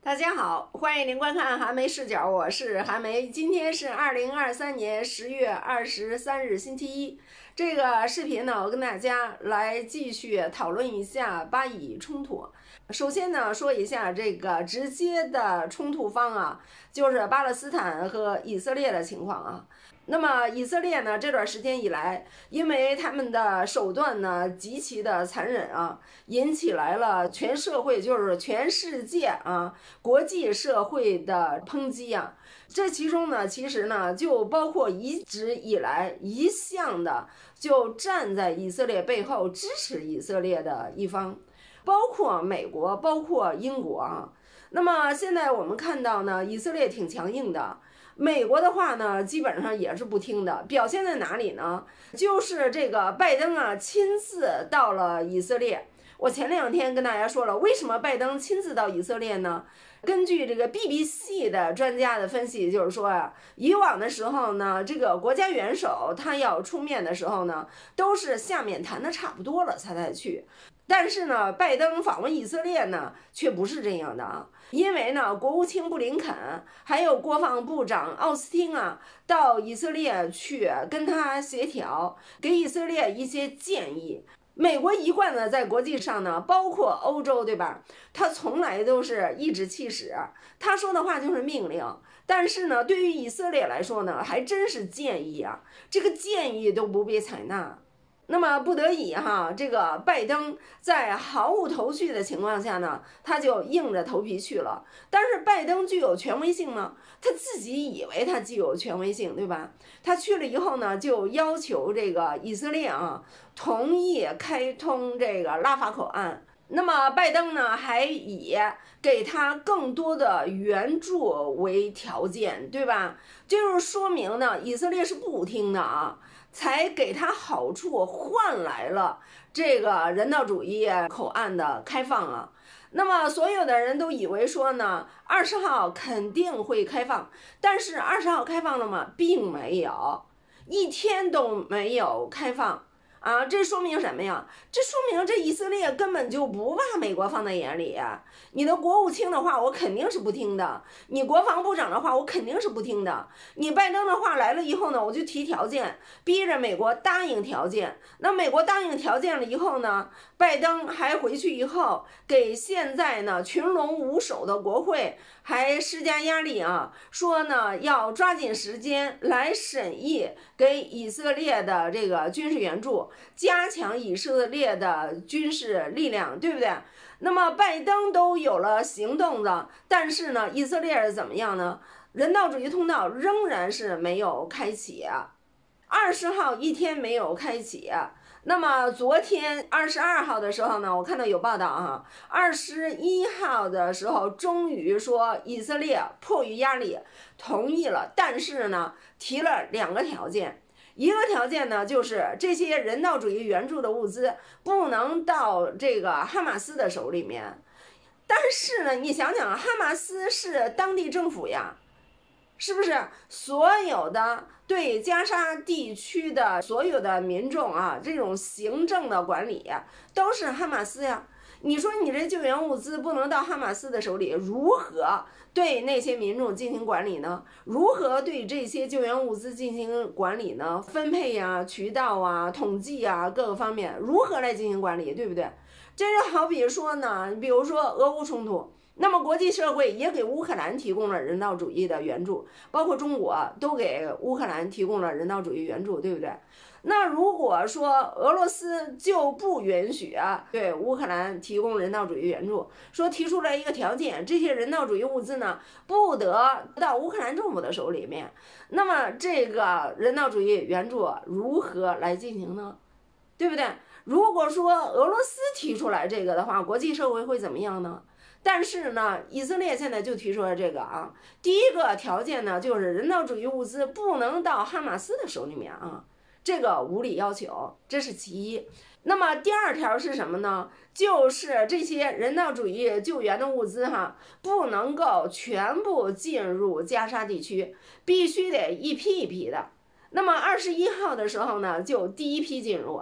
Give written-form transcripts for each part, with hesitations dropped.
大家好，欢迎您观看韩梅视角，我是韩梅。今天是2023年10月23日，星期一。这个视频呢，我跟大家来继续讨论一下巴以冲突。首先呢，说一下这个直接的冲突方啊，就是巴勒斯坦和以色列的情况啊。那么以色列呢，这段时间以来，因为他们的手段呢极其的残忍啊，引起来了全社会，就是全世界啊，国际社会的抨击啊。这其中呢，其实呢，就包括一直以来一向的就站在以色列背后支持以色列的一方，包括美国，包括英国啊。那么现在我们看到呢，以色列挺强硬的。美国的话呢，基本上也是不听的，表现在哪里呢？就是这个拜登啊，亲自到了以色列。我前2天跟大家说了，为什么拜登亲自到以色列呢？根据这个 BBC 的专家的分析，就是说啊，以往的时候呢，这个国家元首他要出面的时候呢，都是下面谈的差不多了才去。但是呢，拜登访问以色列呢，却不是这样的啊。因为呢，国务卿布林肯还有国防部长奥斯汀啊，到以色列去跟他协调，给以色列一些建议。美国一贯呢，在国际上呢，包括欧洲，对吧？他从来都是颐指气使，他说的话就是命令。但是呢，对于以色列来说呢，还真是建议啊，这个建议都不被采纳。那么不得已哈，这个拜登在毫无头绪的情况下呢，他就硬着头皮去了。但是拜登具有权威性吗？他自己以为他具有权威性，对吧？他去了以后呢，就要求这个以色列啊同意开通这个拉法口岸。那么拜登呢，还以给他更多的援助为条件，对吧？这就是说明呢，以色列是不听的啊。才给他好处，换来了这个人道主义口岸的开放啊。那么所有的人都以为说呢，20号肯定会开放，但是20号开放了吗？并没有，一天都没有开放啊。这说明什么呀？这说明这以色列根本就不把美国放在眼里啊。你的国务卿的话我肯定是不听的，你国防部长的话我肯定是不听的，你拜登的话来了以后呢，我就提条件，逼着美国答应条件。那美国答应条件了以后呢，拜登还回去以后给现在呢群龙无首的国会还施加压力啊，说呢要抓紧时间来审议给以色列的这个军事援助，加强以色列的军事力量，对不对？那么拜登都有了行动的，但是呢，以色列是怎么样呢？人道主义通道仍然是没有开启，20号一天没有开启。那么昨天22号的时候呢，我看到有报道啊，21号的时候终于说以色列迫于压力同意了，但是呢提了2个条件。一个条件呢，就是这些人道主义援助的物资不能到这个哈马斯的手里面。但是呢，你想想，哈马斯是当地政府呀，是不是？所有的对加沙地区的所有的民众啊，这种行政的管理都是哈马斯呀。你说你这救援物资不能到哈马斯的手里，如何对那些民众进行管理呢？如何对这些救援物资进行管理呢？分配呀、渠道啊、统计啊，各个方面如何来进行管理，对不对？这就好比说呢，比如说俄乌冲突，那么国际社会也给乌克兰提供了人道主义的援助，包括中国都给乌克兰提供了人道主义援助，对不对？那如果说俄罗斯就不允许对乌克兰提供人道主义援助，说提出来一个条件，这些人道主义物资呢不得到乌克兰政府的手里面，那么这个人道主义援助如何来进行呢？对不对？如果说俄罗斯提出来这个的话，国际社会会怎么样呢？但是呢，以色列现在就提出了这个啊，第一个条件呢，就是人道主义物资不能到哈马斯的手里面啊。这个无理要求，这是其一。那么第2条是什么呢？就是这些人道主义救援的物资不能够全部进入加沙地区，必须得一批一批的。那么21号的时候呢，就第1批进入啊。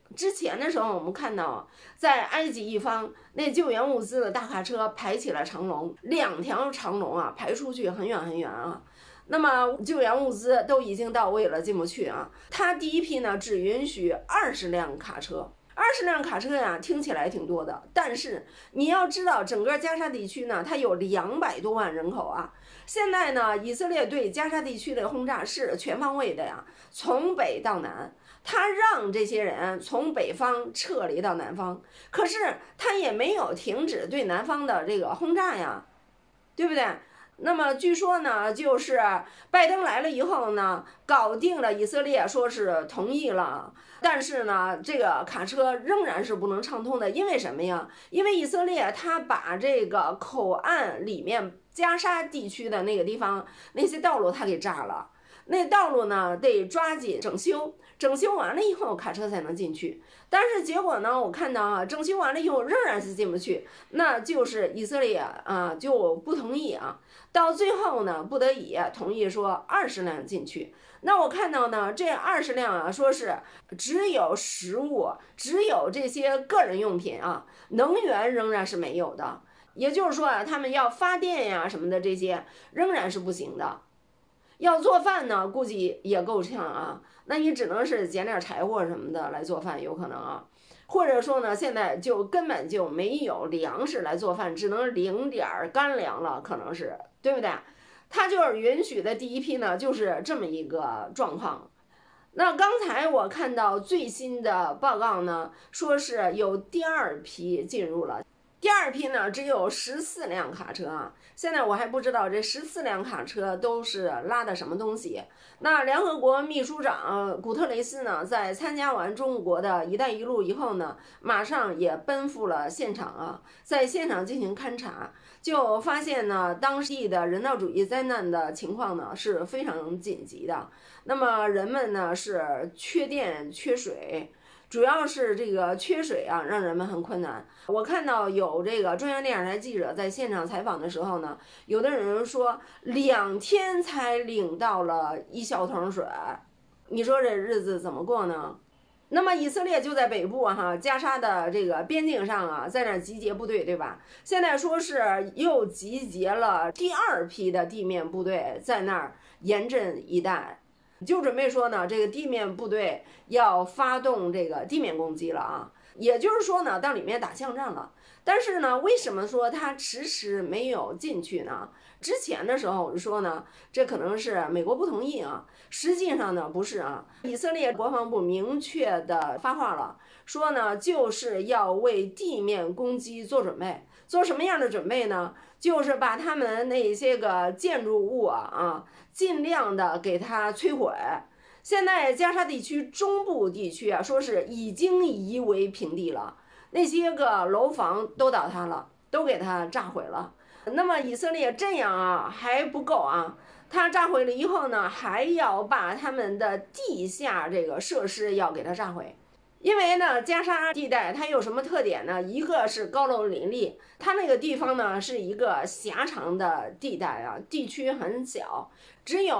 之前的时候，我们看到在埃及一方那救援物资的大卡车排起了长龙，2条长龙啊，排出去很远很远啊。那么救援物资都已经到位了，进不去啊。它第一批呢只允许20辆卡车，20辆卡车呀，听起来挺多的，但是你要知道，整个加沙地区呢，它有200多万人口啊。现在呢，以色列对加沙地区的轰炸是全方位的呀，从北到南。他让这些人从北方撤离到南方，可是他也没有停止对南方的这个轰炸呀，对不对？那么据说呢，就是拜登来了以后呢，搞定了以色列，说是同意了，但是呢，这个卡车仍然是不能畅通的，因为什么呀？因为以色列他把这个口岸里面加沙地区的那个地方那些道路他给炸了。那道路呢得抓紧整修，整修完了以后卡车才能进去。但是结果呢，我看到啊，整修完了以后仍然是进不去，那就是以色列啊就不同意啊。到最后呢，不得已同意说20辆进去。那我看到呢，这20辆啊，说是只有食物，只有这些个人用品啊，能源仍然是没有的。也就是说啊，他们要发电呀什么的这些仍然是不行的。要做饭呢，估计也够呛啊。那你只能是捡点柴火什么的来做饭，有可能啊。或者说呢，现在就根本就没有粮食来做饭，只能领点干粮了，可能是，对不对？他就是允许的第一批呢，就是这么一个状况。那刚才我看到最新的报告呢，说是有第2批进入了。第2批呢，只有14辆卡车啊。现在我还不知道这14辆卡车都是拉的什么东西。那联合国秘书长古特雷斯呢，在参加完中国的一带一路以后呢，马上也奔赴了现场啊，在现场进行勘察，就发现呢，当地的人道主义灾难的情况呢是非常紧急的。那么人们呢是缺电缺水。主要是这个缺水啊，让人们很困难。我看到有这个中央电视台记者在现场采访的时候呢，有的人说2天才领到了1小桶水，你说这日子怎么过呢？那么以色列就在北部啊，加沙的这个边境上啊，在那集结部队，对吧？现在说是又集结了第2批的地面部队在那儿严阵以待。就准备说呢，这个地面部队要发动这个地面攻击了啊，也就是说呢，到里面打巷战了。但是呢，为什么说他迟迟没有进去呢？之前的时候我就说呢，这可能是美国不同意啊，实际上呢不是啊，以色列国防部明确的发话了，说呢就是要为地面攻击做准备。做什么样的准备呢？就是把他们那些个建筑物啊，尽量的给它摧毁。现在加沙地区中部地区啊，说是已经夷为平地了，那些个楼房都倒塌了，都给它炸毁了。那么以色列这样啊还不够啊，它炸毁了以后呢，还要把他们的地下这个设施要给它炸毁。因为呢，加沙地带它有什么特点呢？一个是高楼林立，它那个地方呢是一个狭长的地带啊，地区很小，只有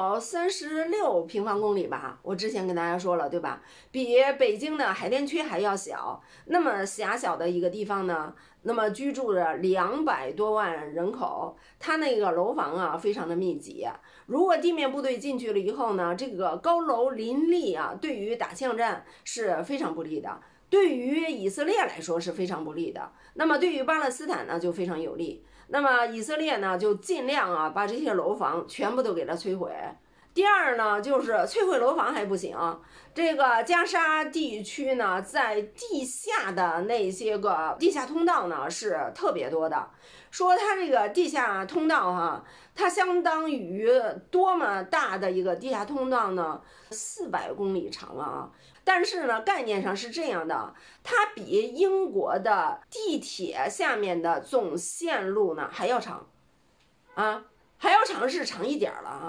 36平方公里吧。我之前跟大家说了，对吧？比北京的海淀区还要小。那么狭小的一个地方呢，那么居住着200多万人口，它那个楼房啊非常的密集。如果地面部队进去了以后呢，这个高楼林立啊，对于打巷战是非常不利的，对于以色列来说是非常不利的。那么对于巴勒斯坦呢就非常有利。那么以色列呢就尽量啊把这些楼房全部都给它摧毁。第二呢，就是摧毁楼房还不行，这个加沙地区呢，在地下的那些个地下通道呢是特别多的。说它这个地下通道哈，它相当于多么大的一个地下通道呢？400公里长啊！但是呢，概念上是这样的，它比英国的地铁下面的总线路呢还要长，啊，还要长是长一点了啊。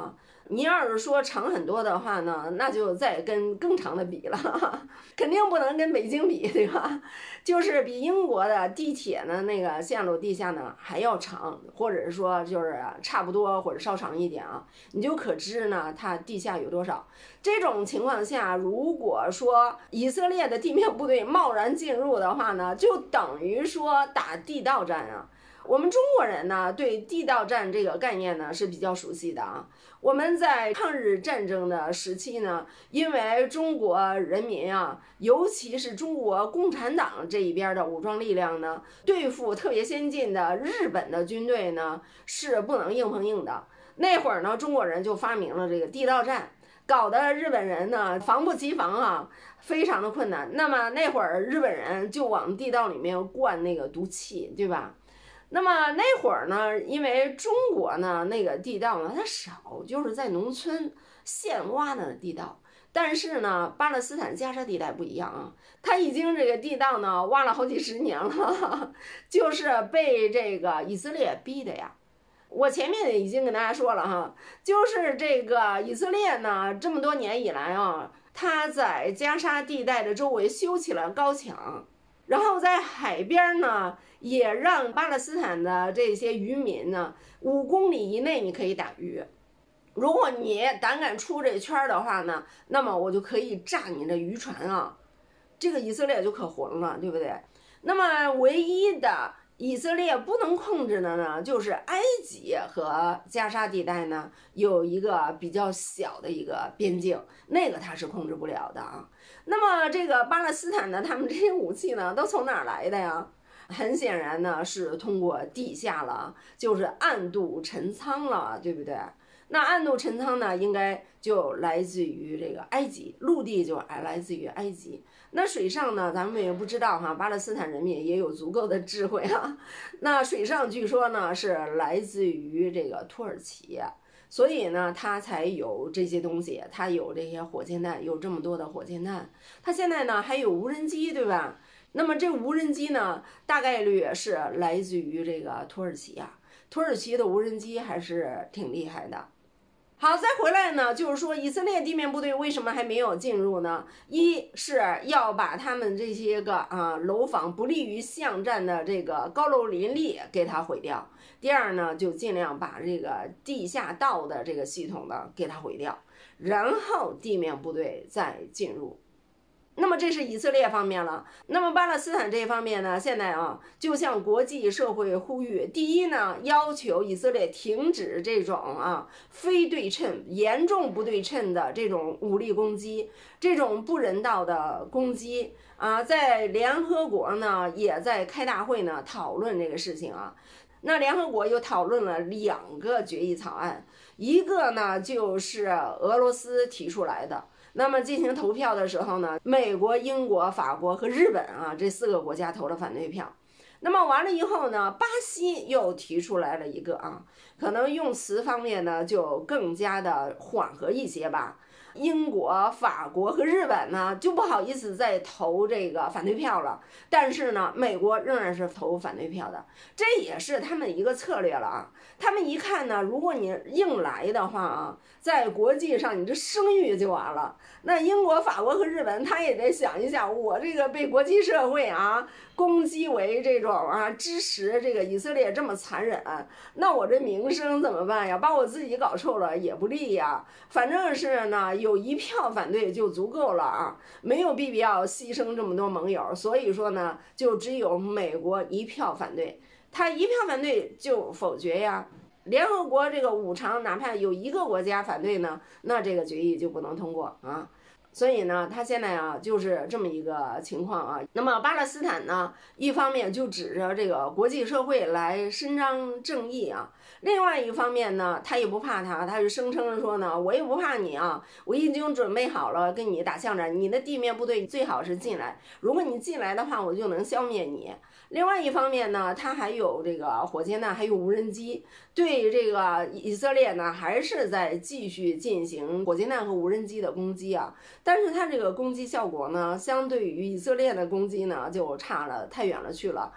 你要是说长很多的话呢，那就再跟更长的比了，肯定不能跟北京比，对吧？就是比英国的地铁呢那个线路地下呢还要长，或者是说就是差不多或者稍长一点啊，你就可知呢它地下有多少。这种情况下，如果说以色列的地面部队贸然进入的话呢，就等于说打地道战啊。我们中国人呢，对地道战这个概念呢是比较熟悉的啊。我们在抗日战争的时期呢，因为中国人民啊，尤其是中国共产党这一边的武装力量呢，对付特别先进的日本的军队呢，是不能硬碰硬的。那会儿呢，中国人就发明了这个地道战，搞得日本人呢防不及防啊，非常的困难。那么那会儿日本人就往地道里面灌那个毒气，对吧？那么那会儿呢，因为中国呢那个地道呢它少，就是在农村现挖的地道。但是呢，巴勒斯坦加沙地带不一样啊，它已经这个地道呢挖了好几十年了，就是被这个以色列逼的呀。我前面已经跟大家说了哈，就是这个以色列呢这么多年以来啊，它在加沙地带的周围修起了高墙。然后在海边呢，也让巴勒斯坦的这些渔民呢，5公里以内你可以打鱼。如果你胆敢出这圈的话呢，那么我就可以炸你的渔船啊。这个以色列就可混了，对不对？那么唯一的以色列不能控制的呢，就是埃及和加沙地带呢有一个比较小的一个边境，那个它是控制不了的啊。那么这个巴勒斯坦呢，他们这些武器呢都从哪儿来的呀？很显然呢是通过地下了，就是暗度陈仓了，对不对？那暗度陈仓呢，应该就来自于这个埃及，陆地就来自于埃及。那水上呢，咱们也不知道哈，巴勒斯坦人民也有足够的智慧啊。那水上据说呢是来自于这个土耳其。所以呢，它才有这些东西，它有这些火箭弹，有这么多的火箭弹。它现在呢还有无人机，对吧？那么这无人机呢，大概率是来自于这个土耳其啊。土耳其的无人机还是挺厉害的。好，再回来呢，就是说以色列地面部队为什么还没有进入呢？一是要把他们这些个楼房不利于巷战的这个高楼林立给它毁掉。第二呢，就尽量把这个地下道的这个系统呢给它毁掉，然后地面部队再进入。那么这是以色列方面了。那么巴勒斯坦这一方面呢，现在就向国际社会呼吁，第一呢，要求以色列停止这种非对称、严重不对称的这种武力攻击，这种不人道的攻击在联合国呢也在开大会呢讨论这个事情啊。那联合国又讨论了2个决议草案，一个呢就是俄罗斯提出来的。那么进行投票的时候呢，美国、英国、法国和日本这4个国家投了反对票。那么完了以后呢，巴西又提出来了一个可能用词方面呢就更加的缓和一些吧。英国、法国和日本呢就不好意思再投这个反对票了，但是呢，美国仍然是投反对票的，这也是他们一个策略了他们一看呢，如果你硬来的话在国际上你这声誉就完了。那英国、法国和日本他也得想一想，我这个被国际社会攻击为这种支持这个以色列这么残忍，那我这名声怎么办呀？把我自己搞臭了也不利呀。反正是呢，有1票反对就足够了没有必要牺牲这么多盟友。所以说呢，就只有美国1票反对，他1票反对就否决呀。联合国这个5常，哪怕有1个国家反对呢，那这个决议就不能通过所以呢，他现在就是这么一个情况那么巴勒斯坦呢，一方面就指着这个国际社会来伸张正义另外一方面呢，他也不怕他就声称说呢，我也不怕你我已经准备好了跟你打巷战，你的地面部队最好是进来，如果你进来的话，我就能消灭你。另外一方面呢，他还有这个火箭弹，还有无人机，对这个以色列呢，还是在继续进行火箭弹和无人机的攻击但是它这个攻击效果呢，相对于以色列的攻击呢，就差了太远了去了。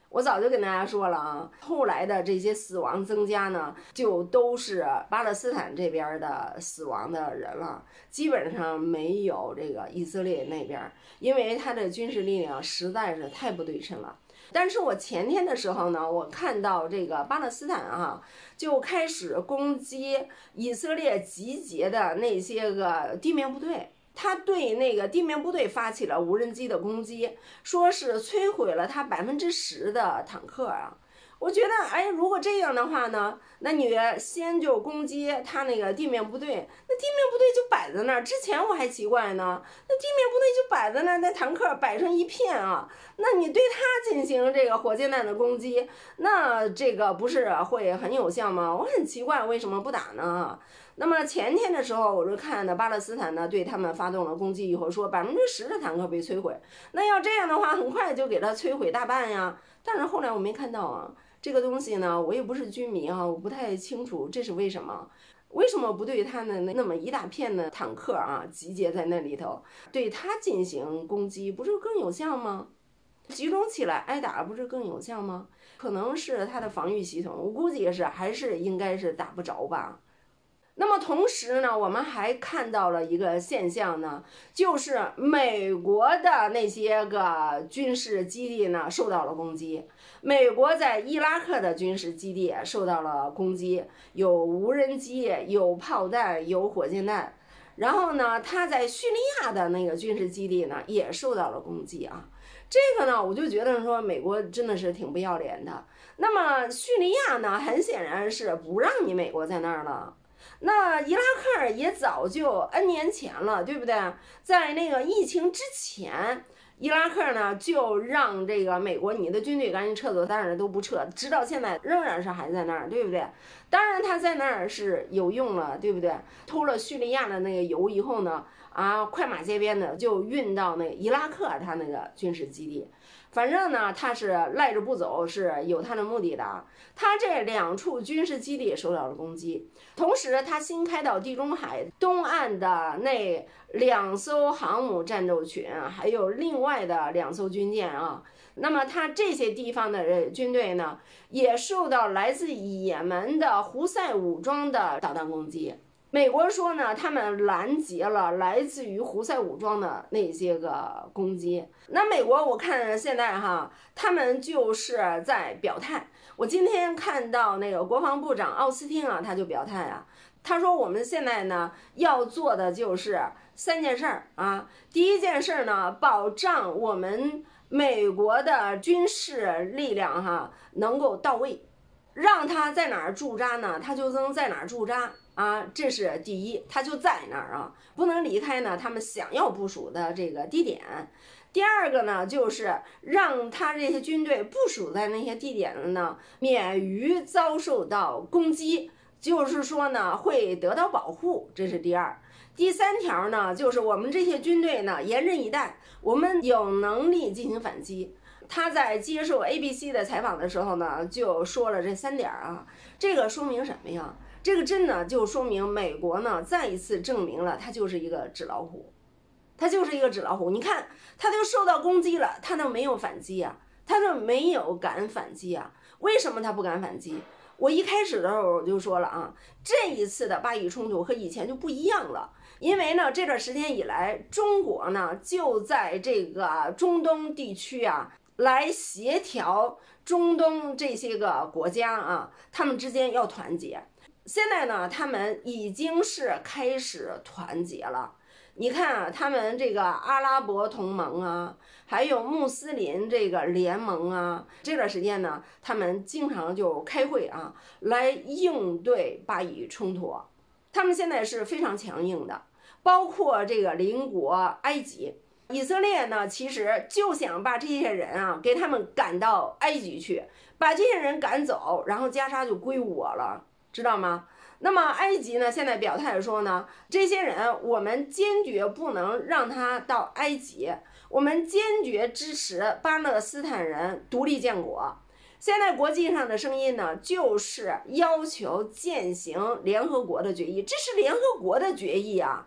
我早就跟大家说了啊，后来的这些死亡增加呢，就都是巴勒斯坦这边的死亡的人了，基本上没有这个以色列那边，因为他的军事力量实在是太不对称了。但是我前天的时候呢，我看到这个巴勒斯坦啊，就开始攻击以色列集结的那些个地面部队。他对那个地面部队发起了无人机的攻击，说是摧毁了他10%的坦克啊。我觉得，哎，如果这样的话呢，那你先就攻击他那个地面部队，那地面部队就摆在那儿。之前我还奇怪呢，那地面部队就摆在那儿，那坦克摆成一片啊，那你对他进行这个火箭弹的攻击，那这个不是会很有效吗？我很奇怪为什么不打呢？那么前天的时候，我就看呢，巴勒斯坦呢对他们发动了攻击以后，说10%的坦克被摧毁。那要这样的话，很快就给他摧毁大半呀。但是后来我没看到啊，这个东西呢，我也不是军迷啊，我不太清楚这是为什么。为什么不对他的那么一大片的坦克啊集结在那里头，对他进行攻击，不是更有效吗？集中起来挨打不是更有效吗？可能是他的防御系统，我估计还是应该是打不着吧。那么同时呢，我们还看到了一个现象呢，就是美国的那些个军事基地呢受到了攻击。美国在伊拉克的军事基地受到了攻击，有无人机，有炮弹，有火箭弹。然后呢，他在叙利亚的那个军事基地呢也受到了攻击啊。这个呢，我就觉得说美国真的是挺不要脸的。那么叙利亚呢，很显然是不让你美国在那儿了。那伊拉克也早就 N 年前了，对不对？在那个疫情之前，伊拉克呢就让这个美国你的军队赶紧撤走，当然都不撤，直到现在仍然是还在那儿，对不对？当然他在那儿是有用了，对不对？偷了叙利亚的那个油以后呢，快马加鞭的就运到那个伊拉克他那个军事基地。反正呢，他是赖着不走，是有他的目的的。他这2处军事基地受到了攻击，同时他新开到地中海东岸的那2艘航母战斗群，还有另外的2艘军舰啊。那么他这些地方的军队呢，也受到来自也门的胡塞武装的导弹攻击。美国说呢，他们拦截了来自于胡塞武装的那些个攻击。那美国我看现在哈，他们就是在表态。我今天看到那个国防部长奥斯汀啊，他就表态啊，他说我们现在呢要做的就是3件事啊。第一件事呢，保障我们美国的军事力量哈能够到位，让他在哪儿驻扎呢，他就能在哪儿驻扎。这是第一，他就在那儿啊，不能离开呢他们想要部署的这个地点。第二个呢，就是让他这些军队部署在那些地点的呢，免于遭受到攻击，就是说呢会得到保护，这是第二。第3条呢，就是我们这些军队呢严阵以待，我们有能力进行反击。他在接受 ABC 的采访的时候呢，就说了这3点啊。这个说明什么呀？这个真的就说明美国呢再一次证明了它就是一个纸老虎，它就是一个纸老虎。你看，它就受到攻击了，它都没有反击啊，它就没有敢反击啊。为什么它不敢反击？我一开始的时候我就说了啊，这一次的巴以冲突和以前就不一样了。因为呢，这段时间以来，中国呢就在这个中东地区啊，来协调中东这些个国家啊，他们之间要团结。现在呢，他们已经是开始团结了。你看啊，他们这个阿拉伯同盟啊，还有穆斯林这个联盟啊，这段时间呢，他们经常就开会啊，来应对巴以冲突。他们现在是非常强硬的，包括这个邻国埃及。以色列呢，其实就想把这些人啊，给他们赶到埃及去，把这些人赶走，然后加沙就归我了。知道吗？那么埃及呢，现在表态说呢，这些人我们坚决不能让他到埃及，我们坚决支持巴勒斯坦人独立建国。现在国际上的声音呢，就是要求践行联合国的决议，这是联合国的决议啊。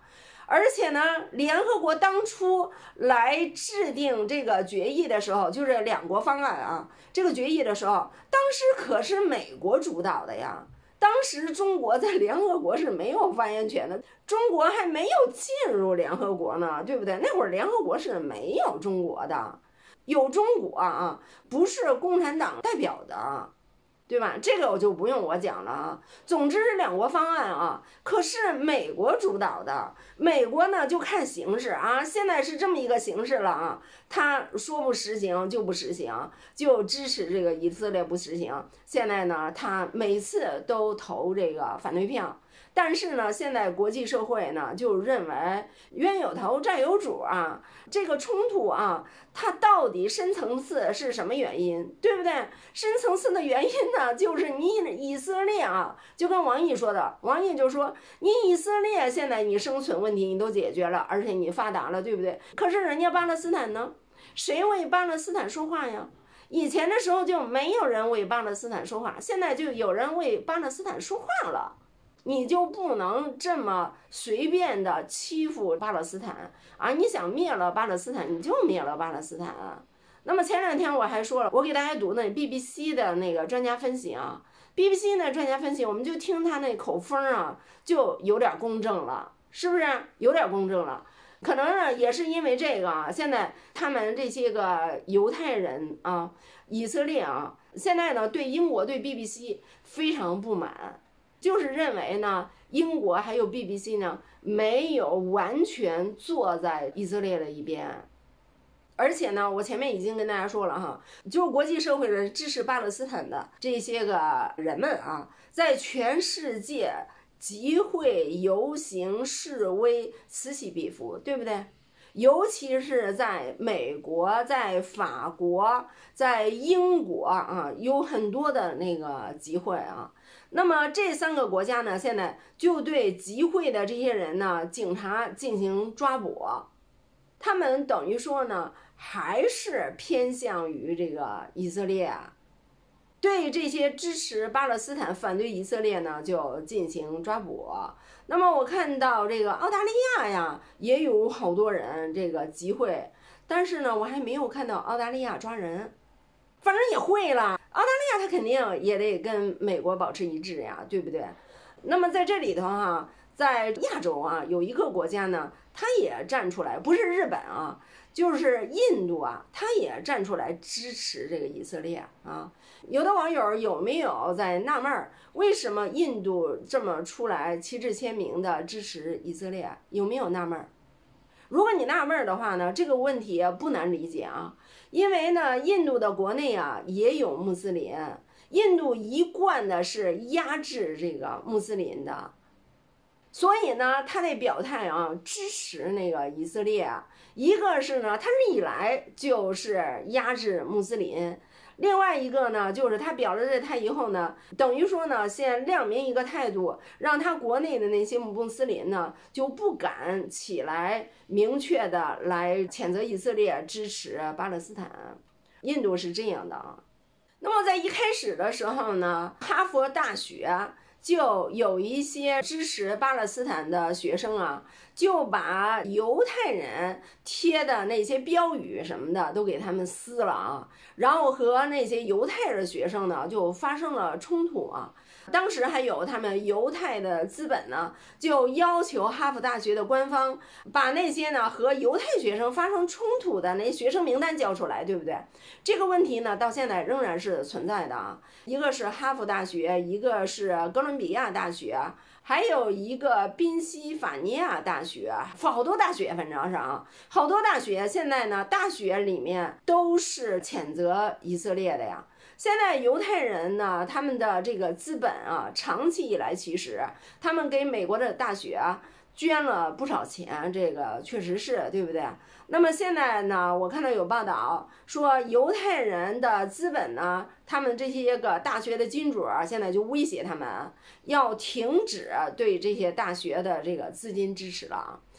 而且呢，联合国当初来制定这个决议的时候，就是两国方案啊，这个决议的时候，当时可是美国主导的呀。当时中国在联合国是没有发言权的，中国还没有进入联合国呢，对不对？那会儿联合国是没有中国的，有中国啊，不是共产党代表的。对吧？这个我就不用我讲了啊。总之是两国方案啊，可是美国主导的，美国呢就看形势啊。现在是这么一个形势了啊，他说不实行就不实行，就支持这个以色列不实行。现在呢，他每次都投这个反对票。但是呢，现在国际社会呢就认为冤有头债有主啊，这个冲突啊，它到底深层次是什么原因，对不对？深层次的原因呢，就是你以色列啊，就跟王毅说的，王毅就说你以色列现在你生存问题你都解决了，而且你发达了，对不对？可是人家巴勒斯坦呢，谁为巴勒斯坦说话呀？以前的时候就没有人为巴勒斯坦说话，现在就有人为巴勒斯坦说话了。你就不能这么随便的欺负巴勒斯坦啊！你想灭了巴勒斯坦，你就灭了巴勒斯坦啊。那么前两天我还说了，我给大家读那 BBC 的那个专家分析啊 ，BBC 的专家分析，我们就听他那口风啊，就有点公正了，是不是？有点公正了。可能呢，也是因为这个啊，现在他们这些个犹太人啊，以色列啊，现在呢对英国对 BBC 非常不满。就是认为呢，英国还有 BBC 呢，没有完全坐在以色列的一边，而且呢，我前面已经跟大家说了哈，就是国际社会的支持巴勒斯坦的这些个人们啊，在全世界集会、游行、示威，此起彼伏，对不对？尤其是在美国、在法国、在英国啊，有很多的那个集会啊。那么这三个国家呢，现在就对集会的这些人呢，警察进行抓捕。他们等于说呢，还是偏向于这个以色列啊。对这些支持巴勒斯坦、反对以色列呢，就进行抓捕。那么我看到这个澳大利亚呀，也有好多人这个集会，但是呢，我还没有看到澳大利亚抓人。反正也会了，澳大利亚它肯定也得跟美国保持一致呀，对不对？那么在这里头哈，在亚洲啊，有一个国家呢，它也站出来，不是日本啊，就是印度啊，它也站出来支持这个以色列啊。有的网友有没有在纳闷儿，为什么印度这么出来旗帜鲜明的支持以色列？有没有纳闷儿？如果你纳闷儿的话呢，这个问题不难理解啊，因为呢，印度的国内啊也有穆斯林，印度一贯的是压制这个穆斯林的，所以呢，他得表态啊，支持那个以色列啊。一个是呢，他是以来就是压制穆斯林。另外一个呢，就是他表了这态以后呢，等于说呢，先亮明一个态度，让他国内的那些穆斯林呢就不敢起来明确的来谴责以色列，支持巴勒斯坦。印度是这样的啊。那么在一开始的时候呢，哈佛大学就有一些支持巴勒斯坦的学生啊，就把犹太人贴的那些标语什么的都给他们撕了啊，然后和那些犹太的学生呢就发生了冲突啊。当时还有他们犹太的资本呢，就要求哈佛大学的官方把那些呢和犹太学生发生冲突的那学生名单交出来，对不对？这个问题呢到现在仍然是存在的啊。一个是哈佛大学，一个是哥伦比亚大学，还有一个宾夕法尼亚大学，好多大学反正是啊，好多大学现在呢大学里面都是谴责以色列的呀。现在犹太人呢，他们的这个资本啊，长期以来其实他们给美国的大学啊捐了不少钱，这个确实是对不对？那么现在呢，我看到有报道说，犹太人的资本呢，他们这些个大学的金主现在就威胁他们要停止对这些大学的这个资金支持了啊。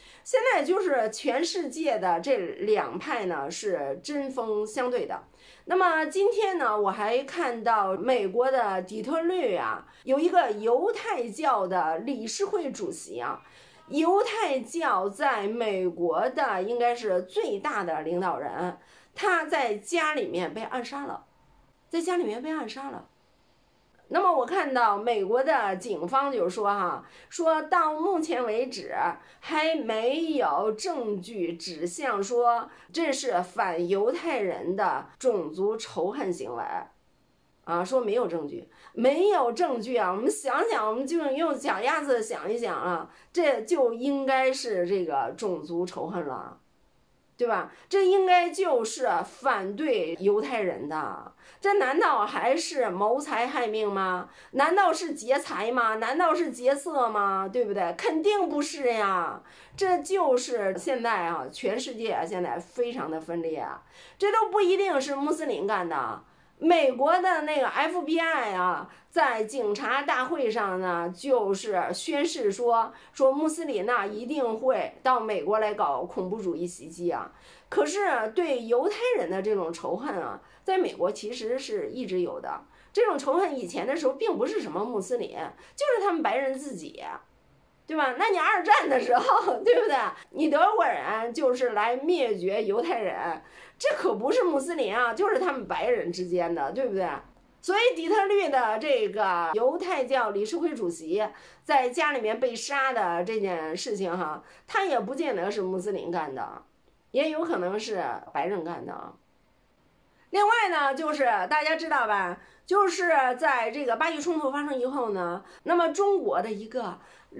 现在就是全世界的这两派呢是针锋相对的。那么今天呢，我还看到美国的底特律啊，有一个犹太教的理事会主席啊，犹太教在美国的应该是最大的领导人，他在家里面被暗杀了，在家里面被暗杀了。那么我看到美国的警方就说说到目前为止还没有证据指向说这是反犹太人的种族仇恨行为啊，说没有证据，没有证据啊！我们想想，我们就用脚丫子想一想啊，这就应该是这个种族仇恨了，对吧？这应该就是反对犹太人的，这难道还是谋财害命吗？难道是劫财吗？难道是劫色吗？对不对？肯定不是呀！这就是现在啊，全世界现在非常的分裂啊，这都不一定是穆斯林干的。美国的那个 FBI 啊，在警察大会上呢，就是宣誓说穆斯林呢一定会到美国来搞恐怖主义袭击啊。可是对犹太人的这种仇恨啊，在美国其实是一直有的。这种仇恨以前的时候并不是什么穆斯林，就是他们白人自己，对吧？那你二战的时候，对不对？你德国人就是来灭绝犹太人，这可不是穆斯林啊，就是他们白人之间的，对不对？所以底特律的这个犹太教理事会主席在家里面被杀的这件事情他也不见得是穆斯林干的，也有可能是白人干的。另外呢，就是大家知道吧，就是在这个巴以冲突发生以后呢，那么中国的一个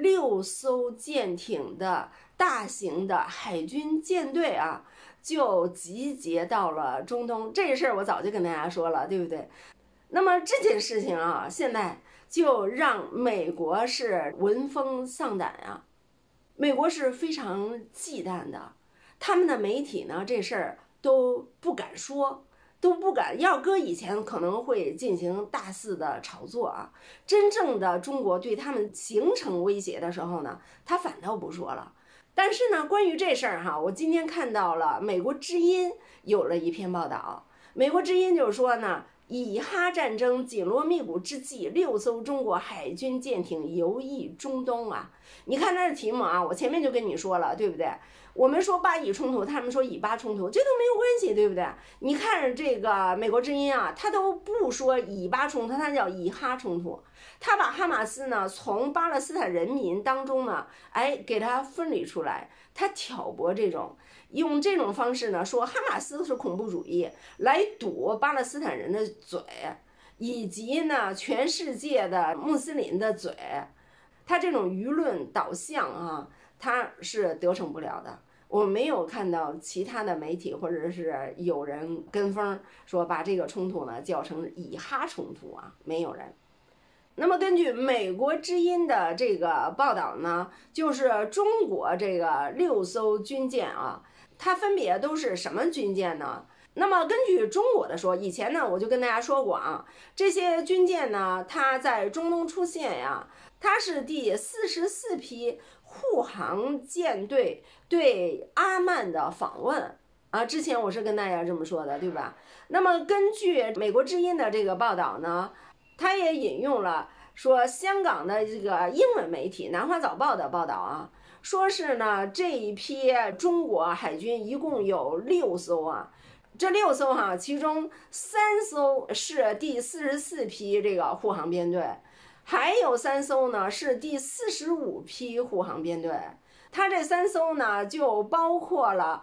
6艘舰艇的大型的海军舰队啊，就集结到了中东。这事儿我早就跟大家说了，对不对？那么这件事情啊，现在就让美国是闻风丧胆啊，美国是非常忌惮的，他们的媒体呢这事儿都不敢说。都不敢，要搁以前可能会进行大肆的炒作啊。真正的中国对他们形成威胁的时候呢，他反倒不说了。但是呢，关于这事儿我今天看到了美国之音有了一篇报道。美国之音就说呢，以哈战争紧锣密鼓之际，6艘中国海军舰艇游弋中东啊。你看它的题目啊，我前面就跟你说了，对不对？我们说巴以冲突，他们说以巴冲突，这都没有关系，对不对？你看这个美国之音啊，他都不说以巴冲突，他叫以哈冲突。他把哈马斯呢从巴勒斯坦人民当中呢，给他分离出来，他挑拨这种，用这种方式呢说哈马斯是恐怖主义，来堵巴勒斯坦人的嘴，以及呢全世界的穆斯林的嘴。他这种舆论导向啊，他是得逞不了的。我没有看到其他的媒体或者是有人跟风说把这个冲突呢叫成以哈冲突啊，没有人。那么根据美国之音的这个报道呢，就是中国这个6艘军舰啊，它分别都是什么军舰呢？那么根据中国的说，以前呢我就跟大家说过啊，这些军舰呢它在中东出现呀，它是第44批护航舰队对阿曼的访问啊，之前我是跟大家这么说的，对吧？那么根据美国之音的这个报道呢，他也引用了说香港的这个英文媒体南华早报的报道啊，说是呢这一批中国海军一共有6艘啊，这6艘其中3艘是第44批这个护航编队，还有3艘呢是第45批护航编队。它这3艘呢就包括了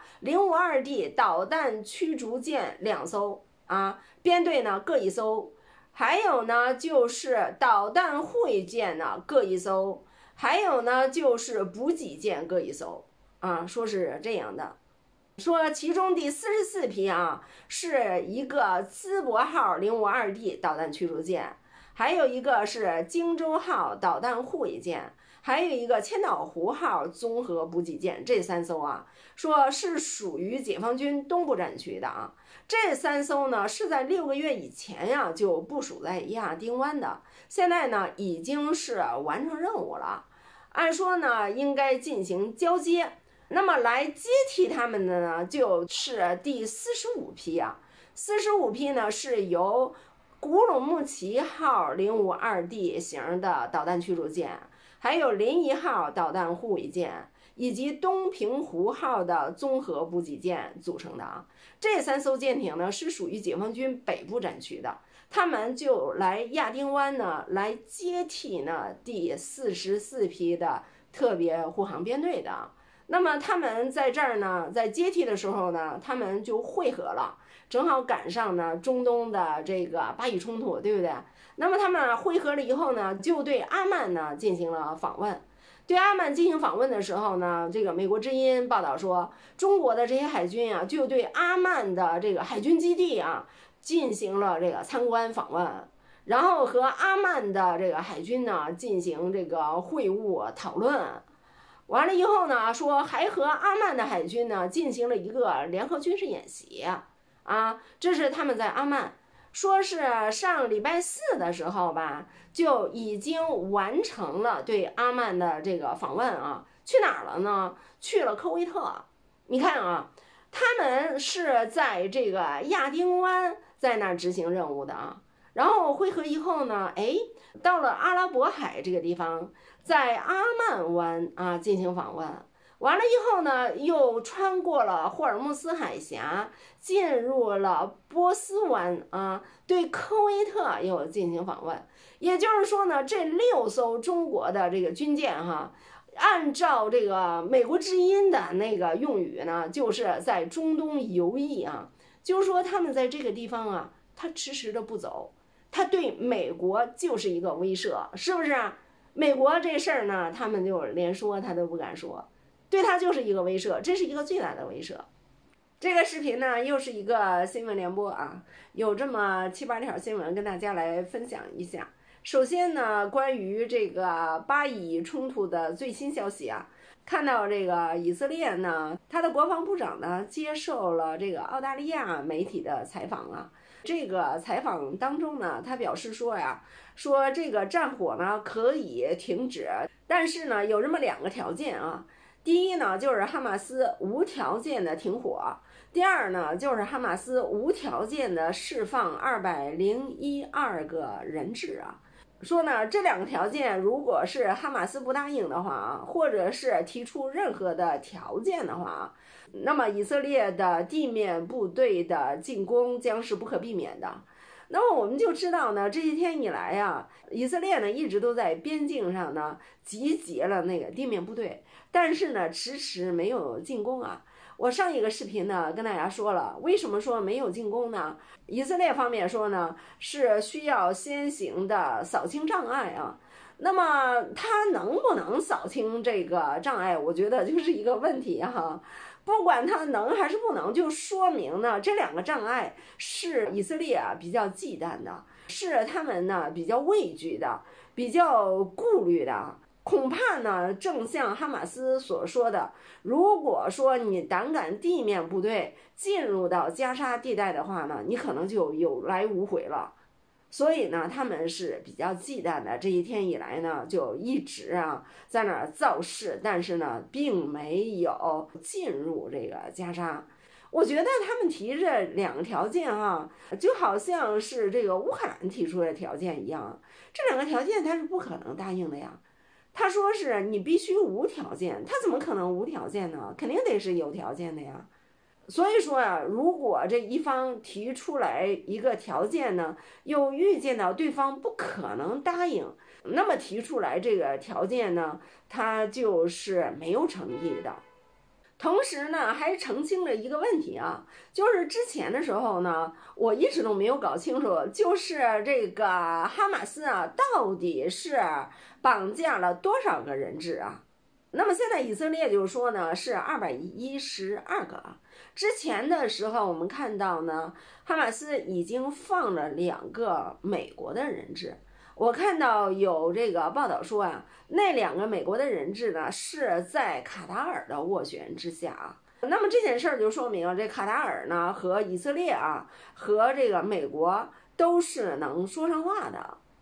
052D 导弹驱逐舰2艘啊，编队呢各1艘，还有呢就是导弹护卫舰呢各1艘，还有呢就是补给舰各1艘啊，说是这样的。说其中第44批啊是一个淄博号052D 导弹驱逐舰，还有一个是荆州号导弹护卫舰，还有一个千岛湖号综合补给舰。这3艘啊说是属于解放军东部战区的啊。这3艘呢是在6个月以前呀就部署在亚丁湾的，现在呢已经是完成任务了，按说呢应该进行交接。 那么来接替他们的呢，就是第45批啊。45批呢是由古鲁木齐号052D 型的导弹驱逐舰，还有临沂号导弹护卫舰，以及东平湖号的综合补给舰组成的啊。这3艘舰艇呢是属于解放军北部战区的，他们就来亚丁湾呢来接替呢第44批的特别护航编队的。那么他们在这儿呢，在接替的时候呢，他们就会合了，正好赶上呢中东的这个巴以冲突，对不对？那么他们会合了以后呢，就对阿曼呢进行了访问。对阿曼进行访问的时候呢，这个美国之音报道说，中国的这些海军啊，就对阿曼的这个海军基地啊进行了这个参观访问，然后和阿曼的这个海军呢进行这个会晤讨论。完了以后呢，说还和阿曼的海军呢进行了一个联合军事演习啊，这是他们在阿曼，说是上礼拜4的时候吧，就已经完成了对阿曼的这个访问啊。去哪儿了呢？去了科威特。你看啊，他们是在这个亚丁湾在那儿执行任务的啊。然后会合以后呢，到了阿拉伯海这个地方，在阿曼湾啊进行访问。完了以后呢，又穿过了霍尔木斯海峡，进入了波斯湾啊，对科威特又进行访问。也就是说呢，这6艘中国的这个军舰哈，按照这个美国之音的那个用语呢，就是在中东游弋啊，就是说他们在这个地方啊，他迟迟的不走。他对美国就是一个威慑，是不是啊？美国这事儿呢，他们就连说他都不敢说，对他就是一个威慑，这是一个最大的威慑。这个视频呢，又是一个新闻联播啊，有这么7、8条新闻跟大家来分享一下。首先呢，关于这个巴以冲突的最新消息啊，看到这个以色列呢，他的国防部长呢接受了这个澳大利亚媒体的采访啊。这个采访当中呢，他表示说呀，说这个战火呢可以停止，但是呢有这么2个条件啊。第一呢，就是哈马斯无条件的停火；第二呢，就是哈马斯无条件的释放202个人质啊。说呢，这2个条件如果是哈马斯不答应的话啊，或者是提出任何的条件的话，那么以色列的地面部队的进攻将是不可避免的。那么我们就知道呢，这些天以来啊，以色列呢一直都在边境上呢集结了那个地面部队，但是呢迟迟没有进攻啊。我上一个视频呢跟大家说了，为什么说没有进攻呢？以色列方面说呢，是需要先行的扫清障碍啊。那么他能不能扫清这个障碍，我觉得就是一个问题哈。不管他能还是不能，就说明呢这2个障碍是以色列啊比较忌惮的，是他们呢比较畏惧的，比较顾虑的。恐怕呢正像哈马斯所说的，如果说你胆敢地面部队进入到加沙地带的话呢，你可能就有来无回了。所以呢他们是比较忌惮的，这一天以来呢就一直啊在那儿造势，但是呢并没有进入这个加沙。我觉得他们提这2个条件啊，就好像是这个乌克兰提出的条件一样，这2个条件他是不可能答应的呀。他说是你必须无条件，他怎么可能无条件呢？肯定得是有条件的呀。所以说啊，如果这一方提出来一个条件呢，又预见到对方不可能答应，那么提出来这个条件呢，它就是没有诚意的。同时呢，还澄清了一个问题啊，就是之前的时候呢，我一直都没有搞清楚，就是这个哈马斯啊，到底是绑架了多少个人质啊？那么现在以色列就说呢，是212个啊。之前的时候我们看到呢，哈马斯已经放了2个美国的人质。我看到有这个报道说啊，那2个美国的人质呢是在卡塔尔的斡旋之下啊。那么这件事儿就说明这卡塔尔呢和以色列啊和这个美国都是能说上话的。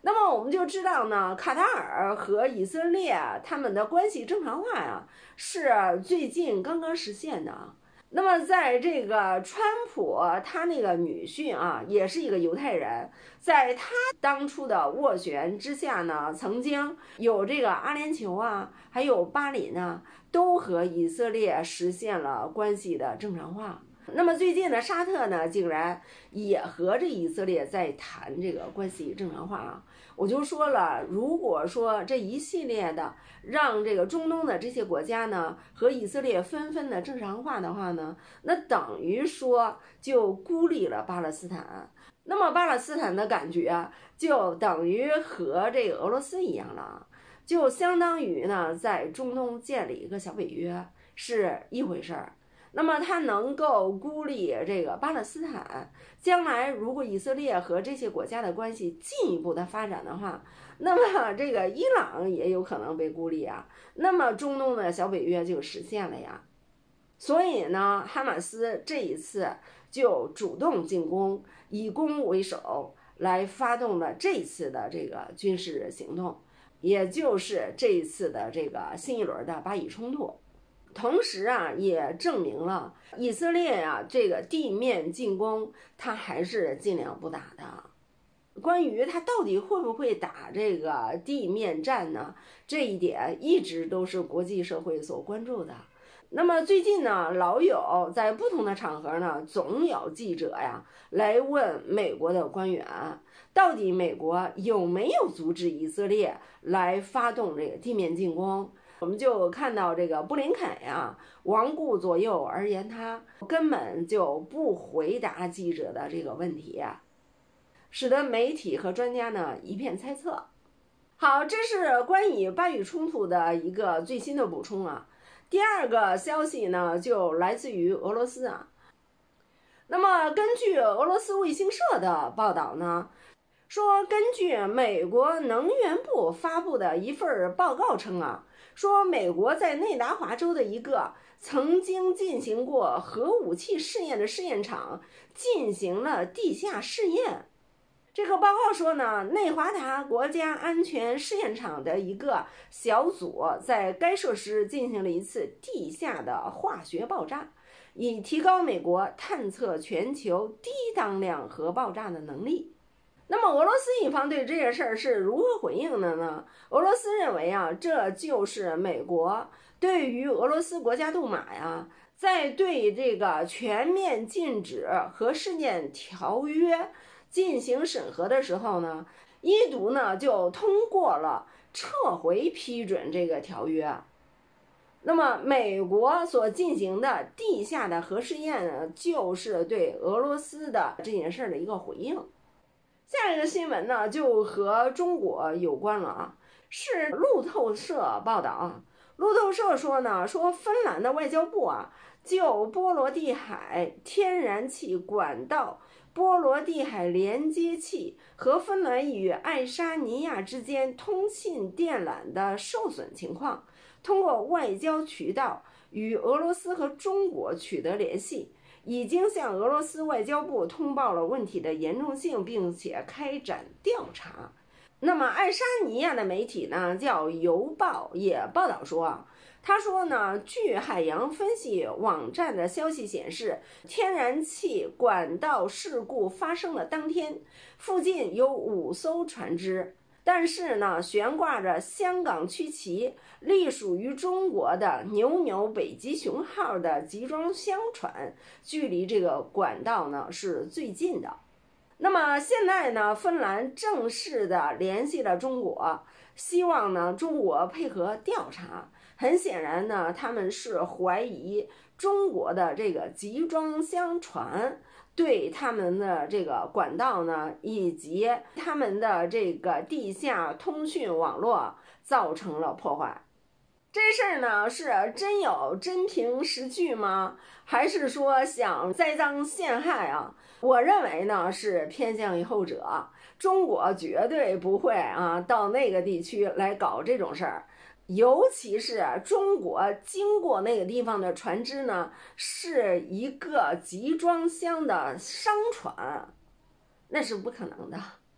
那么我们就知道呢，卡塔尔和以色列他们的关系正常化呀，是最近刚刚实现的。那么在这个川普他那个女婿啊，也是一个犹太人，在他当初的斡旋之下呢，曾经有这个阿联酋啊，还有巴林啊，都和以色列实现了关系的正常化。那么最近呢，沙特呢竟然也和这以色列在谈这个关系正常化啊。我就说了，如果说这一系列的让这个中东的这些国家呢和以色列纷纷的正常化的话呢，那等于说就孤立了巴勒斯坦。那么巴勒斯坦的感觉就等于和这个俄罗斯一样了，就相当于呢在中东建立一个小北约是一回事儿。那么它能够孤立这个巴勒斯坦，将来如果以色列和这些国家的关系进一步的发展的话，那么这个伊朗也有可能被孤立啊，那么中东的小北约就实现了呀。所以呢，哈马斯这一次就主动进攻，以攻为守，来发动了这次的这个军事行动，也就是这一次的这个新一轮的巴以冲突。同时啊，也证明了以色列啊这个地面进攻，它还是尽量不打的。关于它到底会不会打这个地面战呢？这一点一直都是国际社会所关注的。那么最近呢，老有在不同的场合呢，总有记者呀来问美国的官员，到底美国有没有阻止以色列来发动这个地面进攻？我们就看到这个布林肯呀，罔顾左右而言他，根本就不回答记者的这个问题，使得媒体和专家呢一片猜测。好，这是关于巴以冲突的一个最新的补充啊。第二个消息呢，就来自于俄罗斯啊。那么根据俄罗斯卫星社的报道呢，说根据美国能源部发布的一份报告称啊，说美国在内达华州的一个曾经进行过核武器试验的试验场进行了地下试验。这个报告说呢，内华达国家安全试验场的一个小组在该设施进行了一次地下的化学爆炸，以提高美国探测全球低当量核爆炸的能力。那么俄罗斯一方对这件事儿是如何回应的呢？俄罗斯认为啊，这就是美国对于俄罗斯国家杜马呀，在对这个全面禁止核试验条约进行审核的时候呢，一读呢就通过了撤回批准这个条约。那么美国所进行的地下的核试验呢，就是对俄罗斯的这件事的一个回应。下一个新闻呢，就和中国有关了啊，是路透社报道啊。路透社说呢，说芬兰的外交部啊，就波罗的海天然气管道、波罗的海连接器和芬兰与爱沙尼亚之间通信电缆的受损情况，通过外交渠道与俄罗斯和中国取得联系。已经向俄罗斯外交部通报了问题的严重性，并且开展调查。那么爱沙尼亚的媒体呢，叫邮报也报道说，他说呢，据海洋分析网站的消息显示，天然气管道事故发生的当天，附近有5艘船只，但是呢，悬挂着香港区旗、隶属于中国的扭扭北极熊号的集装箱船，距离这个管道呢是最近的。那么现在呢，芬兰正式的联系了中国，希望呢中国配合调查。很显然呢，他们是怀疑中国的这个集装箱船对他们的这个管道呢，以及他们的这个地下通讯网络造成了破坏。这事儿呢，是真有真凭实据吗？还是说想栽赃陷害啊？我认为呢，是偏向于后者。中国绝对不会啊到那个地区来搞这种事儿。尤其是中国经过那个地方的船只呢，是一个集装箱的商船，那是不可能的。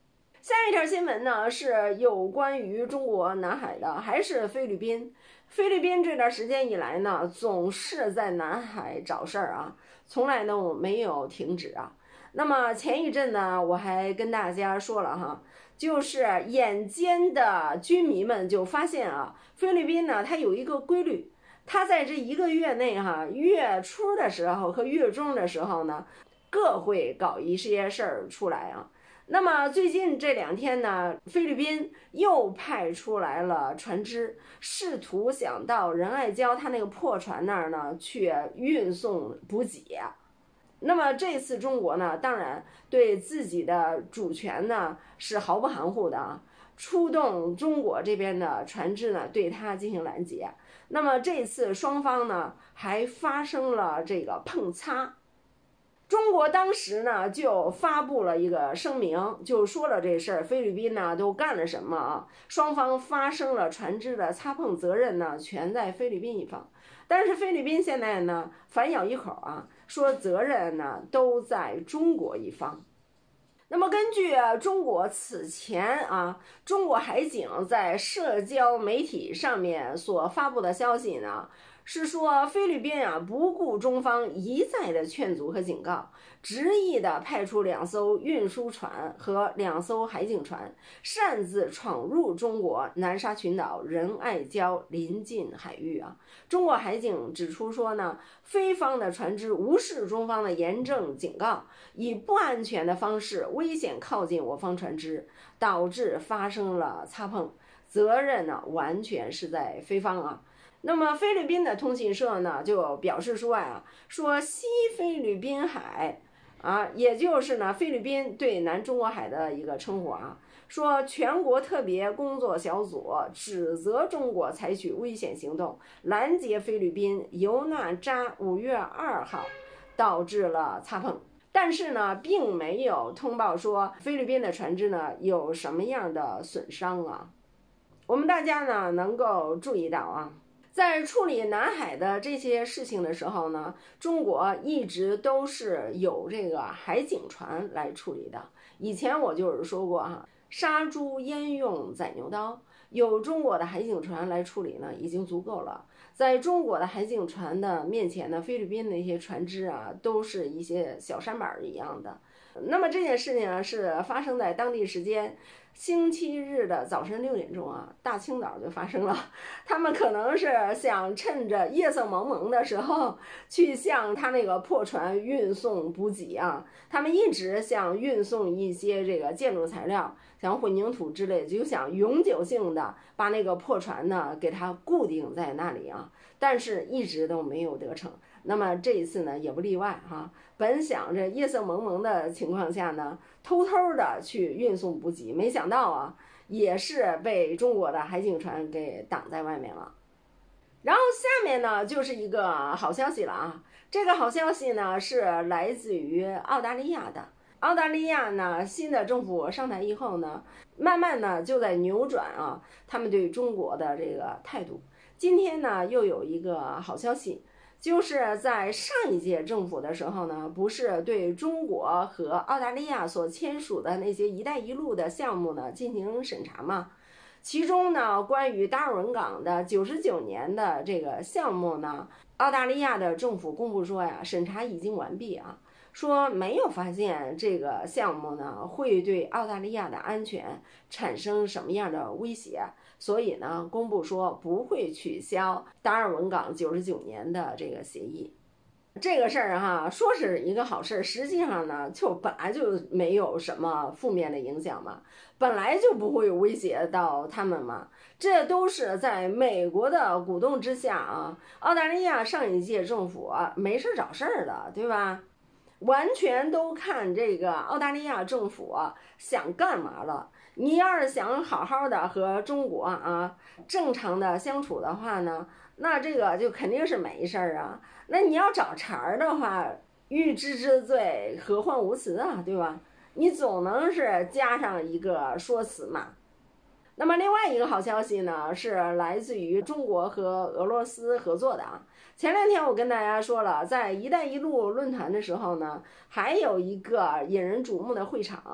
下一条新闻呢是有关于中国南海的，还是菲律宾。菲律宾这段时间以来呢，总是在南海找事儿啊，从来呢没有停止啊。那么前一阵呢，我还跟大家说了哈，就是眼尖的军迷们就发现啊，菲律宾呢它有一个规律，它在这1个月内哈，月初的时候和月中的时候呢，各会搞一些事儿出来啊。那么最近这2天呢，菲律宾又派出来了船只，试图想到仁爱礁它那个破船那儿呢去运送补给。那么这次中国呢，当然对自己的主权呢是毫不含糊的啊，出动中国这边的船只呢对它进行拦截。那么这次双方呢还发生了这个碰擦。中国当时呢就发布了一个声明，就说了这事儿，菲律宾呢都干了什么啊？双方发生了船只的擦碰，责任呢全在菲律宾一方。但是菲律宾现在呢反咬一口啊，说责任呢都在中国一方。那么根据中国此前啊，中国海警在社交媒体上面所发布的消息呢，是说菲律宾啊不顾中方一再的劝阻和警告，执意的派出2艘运输船和2艘海警船，擅自闯入中国南沙群岛仁爱礁临近海域啊。中国海警指出说呢，菲方的船只无视中方的严正警告，以不安全的方式危险靠近我方船只，导致发生了擦碰，责任呢完全是在菲方啊。那么菲律宾的通讯社呢就表示说啊，说西菲律宾海啊，也就是呢菲律宾对南中国海的一个称呼啊，说全国特别工作小组指责中国采取危险行动，拦截菲律宾尤纳扎5月2号，导致了擦碰。但是呢，并没有通报说菲律宾的船只呢有什么样的损伤啊。我们大家呢能够注意到啊，在处理南海的这些事情的时候呢，中国一直都是有这个海警船来处理的。以前我就是说过哈，杀猪焉用宰牛刀，有中国的海警船来处理呢已经足够了。在中国的海警船的面前呢，菲律宾那些船只啊都是一些小舢板一样的。那么这件事情呢是发生在当地时间星期日的早晨6点钟啊，大清早就发生了。他们可能是想趁着夜色蒙蒙的时候去向他那个破船运送补给啊。他们一直想运送一些这个建筑材料，像混凝土之类，就想永久性的把那个破船呢给它固定在那里啊，但是一直都没有得逞。那么这一次呢也不例外哈，本想着夜色蒙蒙的情况下呢，偷偷的去运送补给，没想到啊，也是被中国的海警船给挡在外面了。然后下面呢就是一个好消息了啊，这个好消息呢是来自于澳大利亚的。澳大利亚呢新的政府上台以后呢，慢慢呢就在扭转啊他们对中国的这个态度。今天呢又有一个好消息，就是在上一届政府的时候呢，不是对中国和澳大利亚所签署的那些一带一路的项目呢进行审查吗？其中呢关于达尔文港的99年的这个项目呢，澳大利亚的政府公布说呀，审查已经完毕啊，说没有发现这个项目呢会对澳大利亚的安全产生什么样的威胁，所以呢公布说不会取消达尔文港99年的这个协议。这个事儿哈，说是一个好事，实际上呢就本来就没有什么负面的影响嘛，本来就不会威胁到他们嘛，这都是在美国的鼓动之下啊，澳大利亚上一届政府没事找事儿的，对吧？完全都看这个澳大利亚政府想干嘛了。你要是想好好的和中国正常的相处的话呢，那这个就肯定是没事儿啊。那你要找茬儿的话，欲知之罪何患无辞啊，对吧？你总能是加上一个说辞嘛。那么另外一个好消息呢，是来自于中国和俄罗斯合作的啊。前2天我跟大家说了，在一带一路论坛的时候呢，还有一个引人瞩目的会场，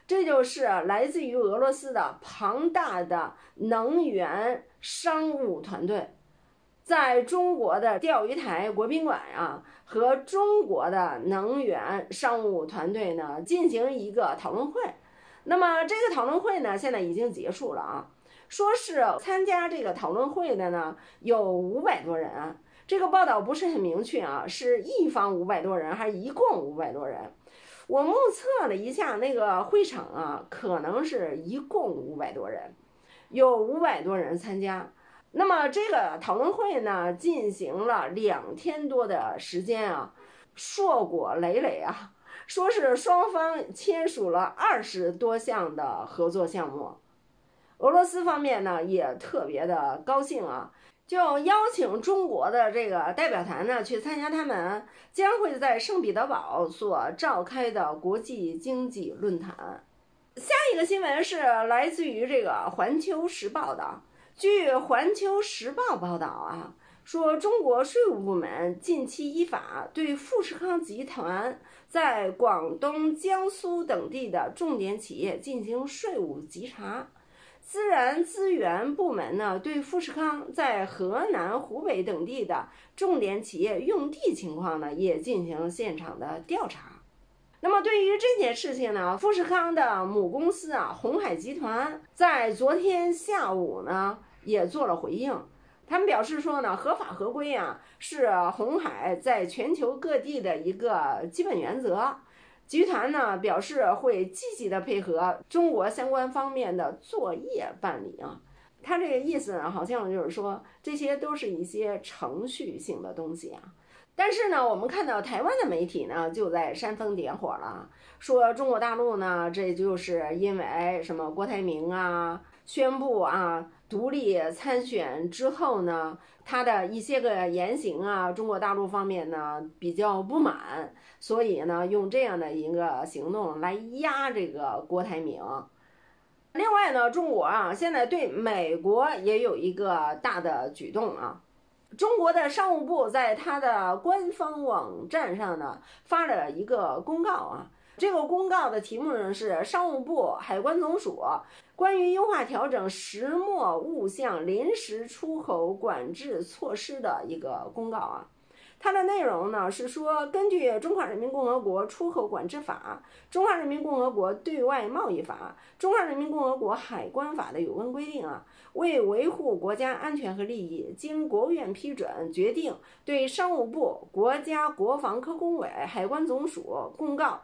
这就是来自于俄罗斯的庞大的能源商务团队，在中国的钓鱼台国宾馆啊，和中国的能源商务团队呢进行一个讨论会。那么这个讨论会呢，现在已经结束了啊。说是参加这个讨论会的呢有500多人啊，这个报道不是很明确啊，是一方500多人还是一共500多人？我目测了一下那个会场啊，可能是一共500多人，有500多人参加。那么这个讨论会呢，进行了2天多的时间啊，硕果累累啊，说是双方签署了20多项的合作项目。俄罗斯方面呢也特别的高兴啊，就邀请中国的这个代表团呢去参加他们将会在圣彼得堡所召开的国际经济论坛。下一个新闻是来自于这个环球时报的，据环球时报报道啊，说中国税务部门近期依法对富士康集团在广东、江苏等地的重点企业进行税务稽查。自然资源部门呢，对富士康在河南、湖北等地的重点企业用地情况呢，也进行现场的调查。那么对于这件事情呢，富士康的母公司啊，鸿海集团在昨天下午呢，也做了回应。他们表示说呢，合法合规啊，是鸿海在全球各地的一个基本原则。集团呢表示会积极的配合中国相关方面的作业办理啊。他这个意思呢，好像就是说这些都是一些程序性的东西啊。但是呢，我们看到台湾的媒体呢就在煽风点火了，说中国大陆呢，这就是因为什么郭台铭啊宣布啊独立参选之后呢，他的一些个言行啊，中国大陆方面呢比较不满，所以呢用这样的一个行动来压这个郭台铭。另外呢，中国啊现在对美国也有一个大的举动啊。中国的商务部在它的官方网站上呢发了一个公告啊，这个公告的题目呢是商务部海关总署关于优化调整石墨物项临时出口管制措施的一个公告啊。它的内容呢是说，根据《中华人民共和国出口管制法》、《中华人民共和国对外贸易法》、《中华人民共和国海关法》的有关规定啊，为维护国家安全和利益，经国务院批准，决定对商务部、国家国防科工委、海关总署公告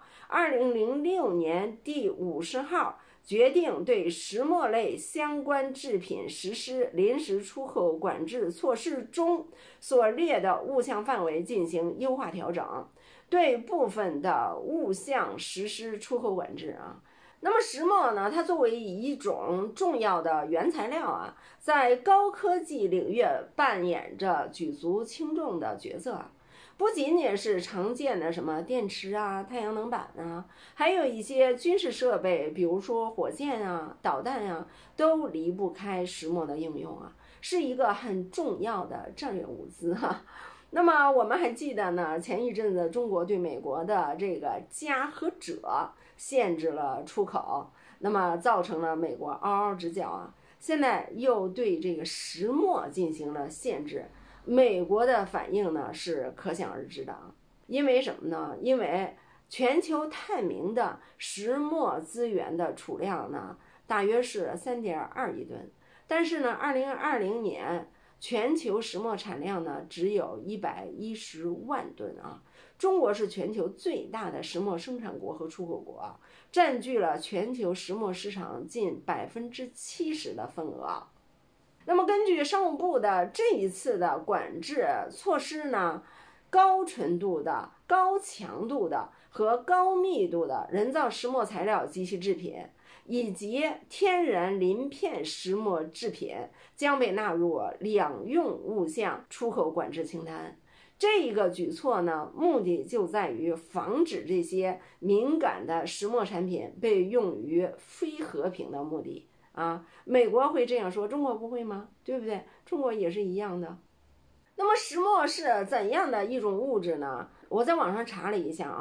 2006年第50号。决定对石墨类相关制品实施临时出口管制措施中所列的物项范围进行优化调整，对部分的物项实施出口管制啊。那么石墨呢，它作为一种重要的原材料啊，在高科技领域扮演着举足轻重的角色。不仅仅是常见的什么电池啊、太阳能板啊，还有一些军事设备，比如说火箭啊、导弹啊，都离不开石墨的应用啊，是一个很重要的战略物资哈。那么我们还记得呢，前一阵子中国对美国的这个镓和锗限制了出口，那么造成了美国嗷嗷直叫啊。现在又对这个石墨进行了限制。美国的反应呢是可想而知的，因为什么呢？因为全球探明的石墨资源的储量呢大约是3.2亿吨，但是呢2020年全球石墨产量呢只有110万吨啊。中国是全球最大的石墨生产国和出口国，占据了全球石墨市场近70%的份额。那么根据商务部的这一次的管制措施呢，高纯度的、高强度的和高密度的人造石墨材料及其制品，以及天然鳞片石墨制品将被纳入两用物项出口管制清单。这一个举措呢，目的就在于防止这些敏感的石墨产品被用于非和平的目的。美国会这样说，中国不会吗？对不对？中国也是一样的。那么石墨是怎样的一种物质呢？我在网上查了一下啊，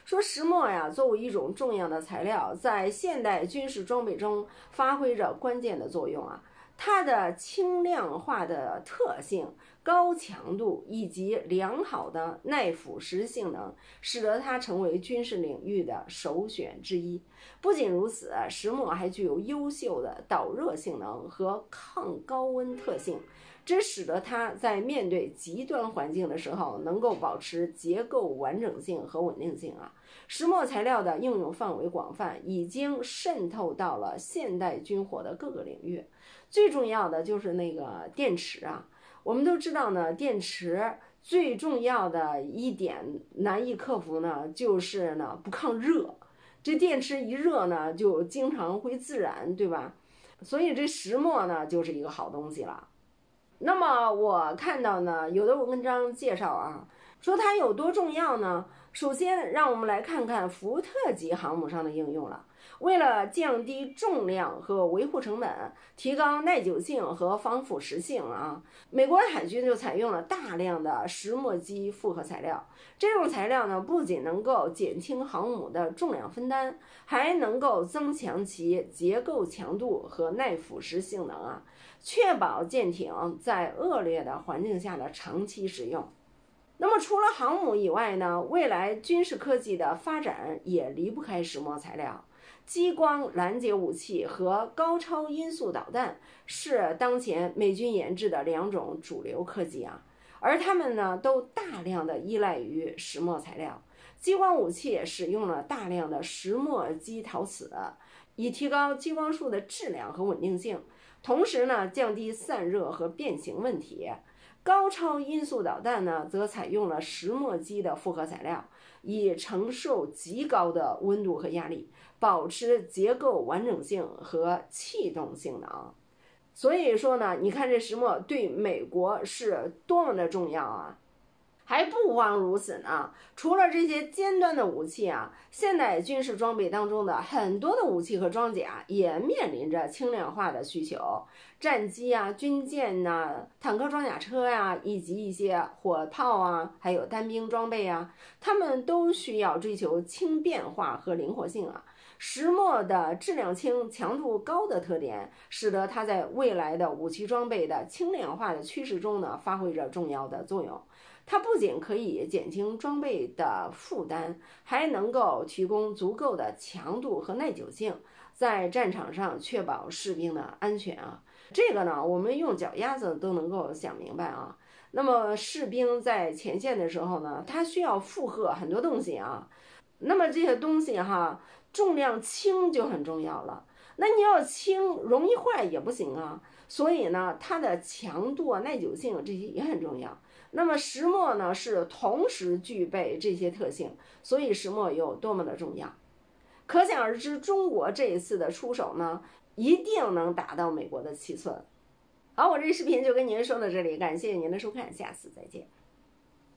说石墨呀，作为一种重要的材料，在现代军事装备中发挥着关键的作用啊。它的轻量化的特性、高强度以及良好的耐腐蚀性能，使得它成为军事领域的首选之一。不仅如此，石墨还具有优秀的导热性能和抗高温特性，这使得它在面对极端环境的时候能够保持结构完整性和稳定性啊。石墨材料的应用范围广泛，已经渗透到了现代军火的各个领域。最重要的就是那个电池啊，我们都知道呢，电池最重要的一点难以克服呢，就是呢不抗热。这电池一热呢，就经常会自燃，对吧？所以这石墨呢，就是一个好东西了。那么我看到呢，有的文章介绍啊，说它有多重要呢？首先，让我们来看看福特级航母上的应用了。为了降低重量和维护成本，提高耐久性和防腐蚀性啊，美国海军就采用了大量的石墨基复合材料。这种材料呢，不仅能够减轻航母的重量分担，还能够增强其结构强度和耐腐蚀性能啊，确保舰艇在恶劣的环境下的长期使用。那么除了航母以外呢，未来军事科技的发展也离不开石墨材料。激光拦截武器和高超音速导弹是当前美军研制的两种主流科技啊，而它们呢都大量的依赖于石墨材料。激光武器使用了大量的石墨基陶瓷，以提高激光束的质量和稳定性，同时呢降低散热和变形问题。高超音速导弹呢，则采用了石墨基的复合材料，以承受极高的温度和压力，保持结构完整性和气动性能。所以说呢，你看这石墨对美国是多么的重要啊！还不光如此呢，除了这些尖端的武器啊，现代军事装备当中的很多的武器和装甲也面临着轻量化的需求。战机啊、军舰啊、坦克装甲车呀，以及一些火炮啊，还有单兵装备啊，它们都需要追求轻便化和灵活性啊。石墨的质量轻、强度高的特点，使得它在未来的武器装备的轻量化的趋势中呢，发挥着重要的作用。它不仅可以减轻装备的负担，还能够提供足够的强度和耐久性，在战场上确保士兵的安全啊。这个呢，我们用脚丫子都能够想明白啊。那么士兵在前线的时候呢，他需要负荷很多东西啊。那么这些东西哈，重量轻就很重要了。那你要轻，容易坏也不行啊。所以呢，它的强度啊、耐久性这些也很重要。那么石墨呢，是同时具备这些特性，所以石墨有多么的重要。可想而知，中国这一次的出手呢，一定能达到美国的7寸。好，我这视频就跟您说到这里，感谢您的收看，下次再见。